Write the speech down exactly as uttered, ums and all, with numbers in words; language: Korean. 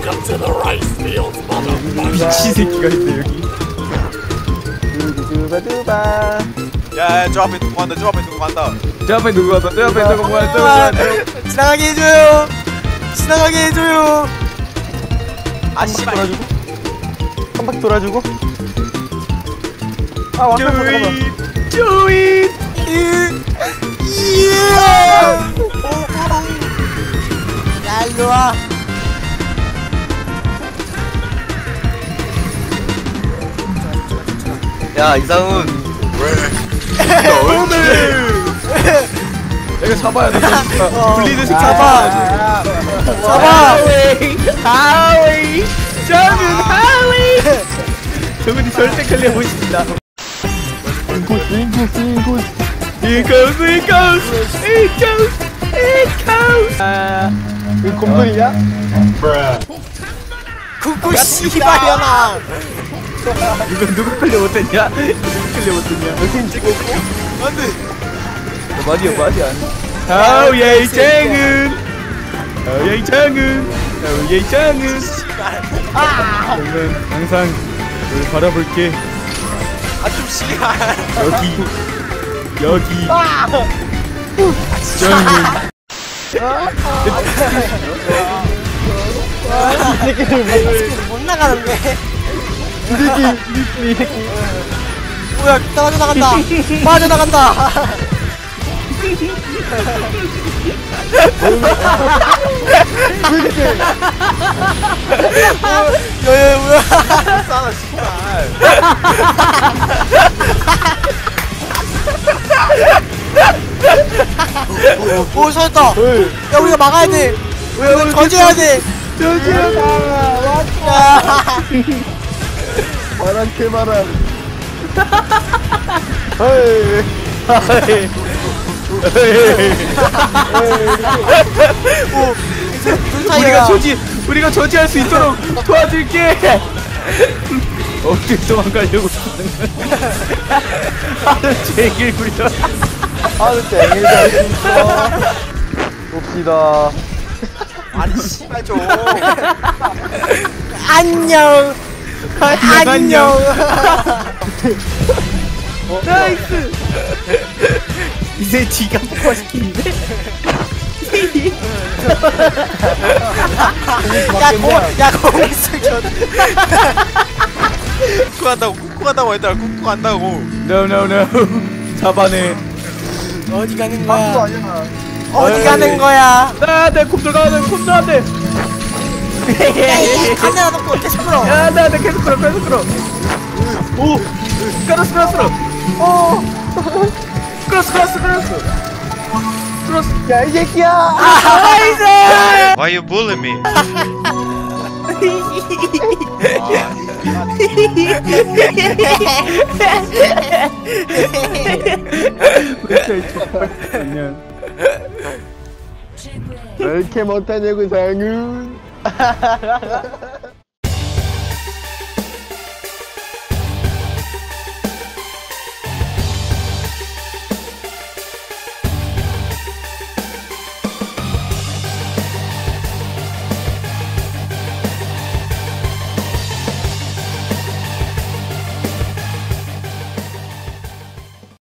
미친 새끼가 있네 여기. 두바두바. 야, 저 앞에 누구 간다. 저 앞에 누구 간다. 저 앞에 누구 왔다. 저 앞에 누구 왔다. 지나가게 해줘요. 지나가게 해줘요. 아, 씨발. 돌아주고. 한 바퀴 돌아주고. 아, 왔다. 잠깐만. 조이. 야, 일로 와. 야 이상훈 내가 잡아야 돼. 분리된 색 잡아. 잡아. 하위. 저는 하위. 저분이 절대 클리어 보십니다. 인코스, 인코스, 인코스. It goes, it goes, it goes, it goes. 아, 이거 곰돌이야? 구구 씨발이야. 이거 누구 클리어 못했냐? 누구 클리어 못했냐? 여긴 찍고 안돼. 맞이야, 맞이야. 아우 예이창은, 아우 예이창은, 아우 예이창은. 저는 항상 널 바라볼게. 아좀 씨발. 여기, 여기. 저는. 이 새끼를 못 나가는데. 이 새끼. 뭐야, 빠져나간다. 빠져나간다. 야야 뭐야? 싸다 씨발. 오 살았다. 야 우리가 막아야 돼. 우리가 저지해야 돼. 저지하다. 야. 바람 개바람 헤이. 헤이. 오. 우리가 저지, 우리가 저지할 수 있도록 도와줄게. 어떻게 도망가려고 하는 거야? 하는 제길 부려. 하루 종일 잘수 있어 봅시다 아니 씨발 좀. 안녕. 안녕. 나이스. 이제 지가 폭파시키는데? 야 공, 야 공을 줘. 꾹꾹 간다고 꾹꾹 간다고 했더라. 꾹꾹 간다고. No no no. 잡아내. 어디 가는 거야? 박도 아니야 어디 가는 거야? 나내 콤들 가는 콤들 안 돼. 카메라 놓고 계속 끌어. 야, 나, 나 계속 끌어, 계속 끌어. 오, 끌었어, 끌었어. 오, 끌었어, 끌었어, 끌었어. 끌었어. 야 이 새끼야 나이스. Why you bully me? 왜 이렇게 못하냐고 상훈